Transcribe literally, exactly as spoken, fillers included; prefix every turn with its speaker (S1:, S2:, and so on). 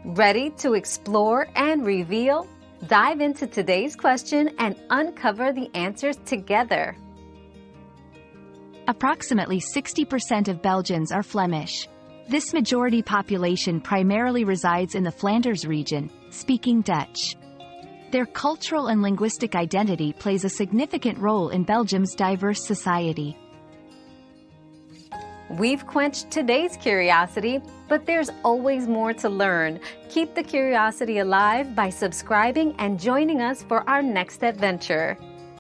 S1: Ready to explore and reveal? Dive into today's question and uncover the answers together.
S2: Approximately sixty percent of Belgians are Flemish. This majority population primarily resides in the Flanders region, speaking Dutch. Their cultural and linguistic identity plays a significant role in Belgium's diverse society.
S1: We've quenched today's curiosity, but there's always more to learn. Keep the curiosity alive by subscribing and joining us for our next adventure.